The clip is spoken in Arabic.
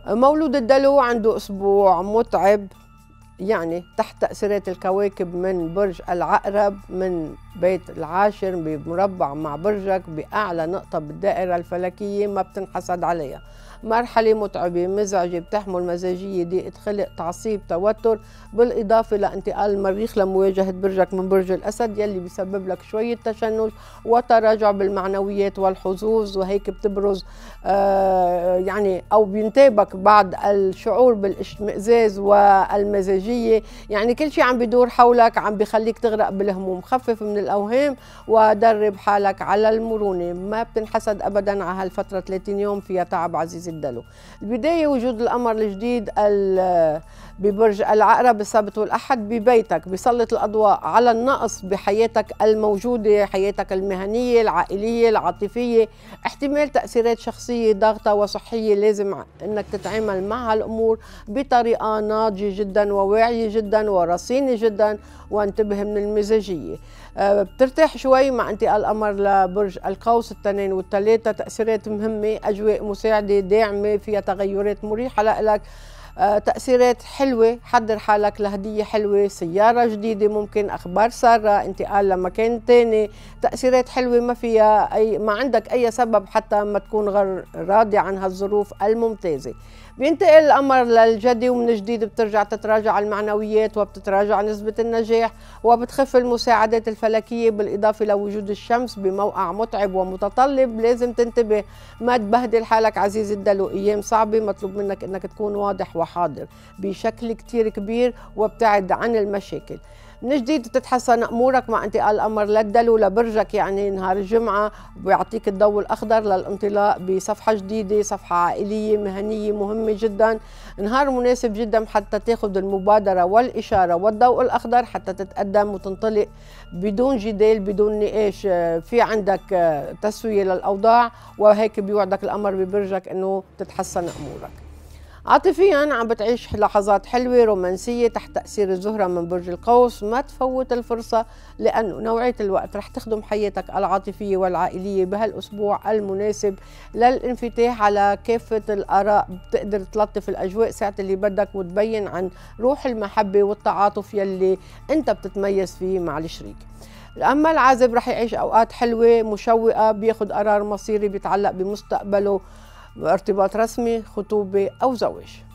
مولود الدلو عنده أسبوع متعب، يعني تحت تأثيرات الكواكب من برج العقرب من بيت العاشر بمربع مع برجك بأعلى نقطة بالدائرة الفلكية، ما بتنحسد عليها. مرحلة متعبة مزعجة بتحمل مزاجية، ضيقة خلق، تعصيب، توتر، بالإضافة لانتقال المريخ لمواجهة برجك من برج الأسد يلي بيسبب لك شوية تشنج وتراجع بالمعنويات والحظوظ، وهيك بتبرز يعني أو بينتابك بعض الشعور بالاشمئزاز والمزاجية، يعني كل شيء عم بيدور حولك عم بيخليك تغرق بالهموم. خفف من الأوهام ودرب حالك على المرونة، ما بتنحسد أبدا على هالفترة 30 يوم فيها تعب عزيزي الدلو. البداية وجود القمر الجديد ببرج العقرب السبت والأحد ببيتك بيسلط الأضواء على النقص بحياتك الموجودة، حياتك المهنية العائلية العاطفية، احتمال تأثيرات شخصية ضاغطة وصحية، لازم انك تتعامل مع هالأمور بطريقة ناضجة جدا وواعية جدا ورصينة جدا، وانتبه من المزاجية. بترتاح شوي مع انتقال القمر لبرج القوس التنين والثلاثة، تأثيرات مهمة، أجواء مساعدة داعمة فيها تغيرات مريحة لك، تأثيرات حلوة، حضر حالك لهدية حلوة، سيارة جديدة ممكن، أخبار سارة، انتقال لمكان تاني، تأثيرات حلوة ما فيها ما عندك أي سبب حتى ما تكون غير راضي عن هالظروف الممتازة. بينتقل القمر للجدي ومن جديد بترجع تتراجع المعنويات وبتتراجع نسبة النجاح وبتخف المساعدات الفلكية، بالإضافة لوجود الشمس بموقع متعب ومتطلب، لازم تنتبه ما تبهدل حالك عزيزي الدلو. أيام صعبة، مطلوب منك أنك تكون واضح وحاضر بشكل كتير كبير وابتعد عن المشاكل. من جديد تتحسن امورك مع انتقال القمر للدلو لبرجك، يعني نهار الجمعه بيعطيك الضوء الاخضر للانطلاق بصفحه جديده، صفحه عائليه مهنيه مهمه جدا، نهار مناسب جدا حتى تاخذ المبادره والاشاره والضوء الاخضر حتى تتقدم وتنطلق بدون جدال بدون نقاش، في عندك تسويه للاوضاع، وهيك بيوعدك القمر ببرجك انه تتحسن امورك. عاطفيا عم بتعيش لحظات حلوة رومانسية تحت تأثير الزهرة من برج القوس، ما تفوت الفرصة لأنه نوعية الوقت رح تخدم حياتك العاطفية والعائلية بهالأسبوع المناسب للانفتاح على كافة الآراء، بتقدر تلطف الأجواء ساعة اللي بدك وتبين عن روح المحبة والتعاطف يلي أنت بتتميز فيه مع الشريك. أما العازب رح يعيش أوقات حلوة مشوقة، بياخد قرار مصيري بيتعلق بمستقبله، ارتباط رسمي، خطوبة أو زواج.